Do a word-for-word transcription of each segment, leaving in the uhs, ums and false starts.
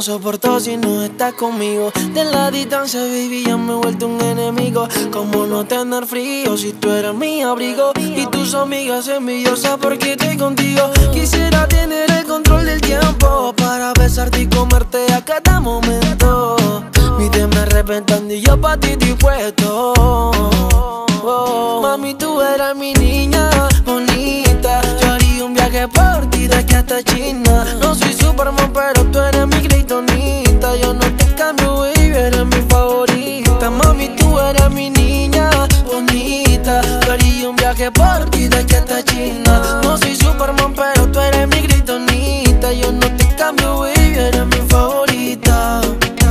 no soporto si no estás conmigo. De la distancia, baby, ya me he vuelto un enemigo. Como no tener frío si tú eres mi abrigo. Y tus amigas envidiosas porque estoy contigo. Quisiera tener el control del tiempo para besarte y comerte a cada momento. Pídeme arrepentando y yo pa' ti estoy puesto. Oh, mami, tú eres mi niña bonita. Yo haría un viaje por ti de aquí hasta China. No soy Superman, pero tú eres mi kryptonita. Yo no te cambio, baby, eres mi favorita. Mami, tú eres mi niña bonita. Yo haría un viaje por ti de aquí hasta China. No soy Superman, pero tú eres mi kryptonita. Yo no te cambio, baby, eres mi favorita.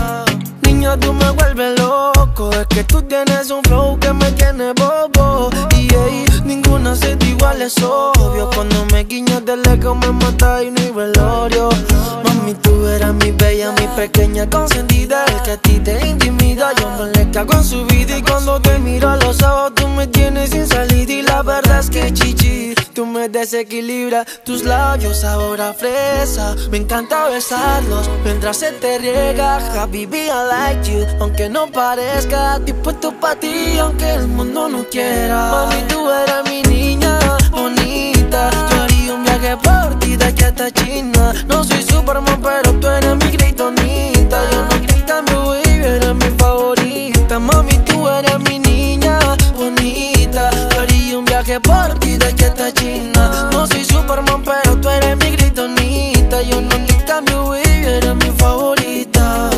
Niña, tú me vuelves loco. Es que tú tienes un flow que me tiene bobo. Y hey, ninguna se te igual, es obvio. Cuando me guiñas de lejos me mata y no hay velorio. Mami, tú eras mi bella, mi pequeña consentida. El que a ti te intimida, yo me le cago en su vida. Y cuando te miro a los ojos tú me tienes sin salida. Y la verdad es que chichi, tú me desequilibras. Tus labios sabor a fresa, me encanta besarlos mientras se te riega. Habibi, I like you, aunque no parezca. Estoy puesto pa' ti, aunque el mundo no quiera. Mami, tú eres mi niña bonita. Yo haría un viaje por ti de aquí hasta China. No soy Superman, pero tú eres mi kryptonita. Yo no te cambio, baby, eres mi favorita. Mami, tú eres mi niña bonita. Yo haría un viaje por ti de aquí hasta China. No soy Superman, pero tú eres mi kryptonita. Yo no te cambio, baby, eres mi favorita.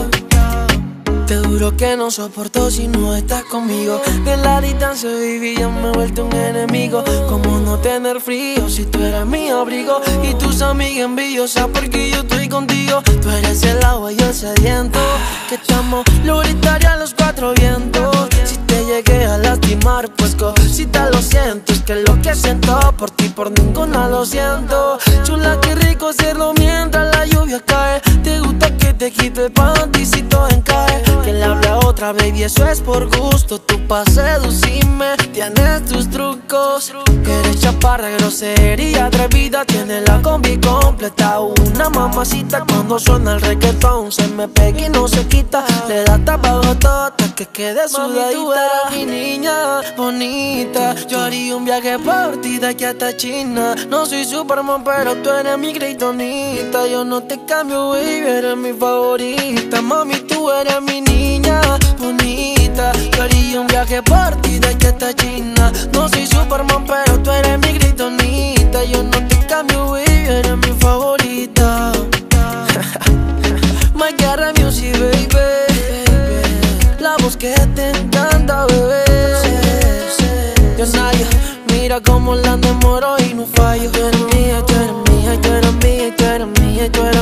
Te juro que no soporto si no estás conmigo. De la distancia, baby, ya me he vuelto un enemigo. Como no tener frío si tú eres mi abrigo. Y tus amigas envidiosas porque yo estoy contigo. Tú eres el agua y el sediento. Que estamos, lo gritaría a los cuatro vientos. Si te llegué a lastimar, pues cosita lo siento. Es que lo que siento por ti, por ninguna lo siento. Chula, qué rico hacerlo mientras la lluvia cae. Te gusta que te quite el panticito encaje. Que le habla a otra, baby, eso es por gusto. Tú pa' seducirme, tienes tus trucos. Que eres chaparra, grosería, atrevida. Tienes la combi completa. Una mamacita cuando suena el reggaetón. Se me pega y no se quita. Le da tapa todo hasta que quede sudadita. Mami, tú eres mi niña bonita. Yo haría un viaje por ti de aquí hasta China. No soy Superman, pero tú eres mi kryptonita. Yo no te cambio, baby, eres mi favorita. Mami, tú eres mi niña bonita. Yo haría un viaje por ti de aquí hasta China. No soy Superman, pero tú eres mi kryptonita. Yo no te cambio, baby, eres mi favorita. My Guerra Music, baby. La voz que te encanta, bebé. Yo Naya, mira cómo la enamoro y no fallo. Tú eres mía, tú eres mía, tú eres mía, tú eres mía, tú eres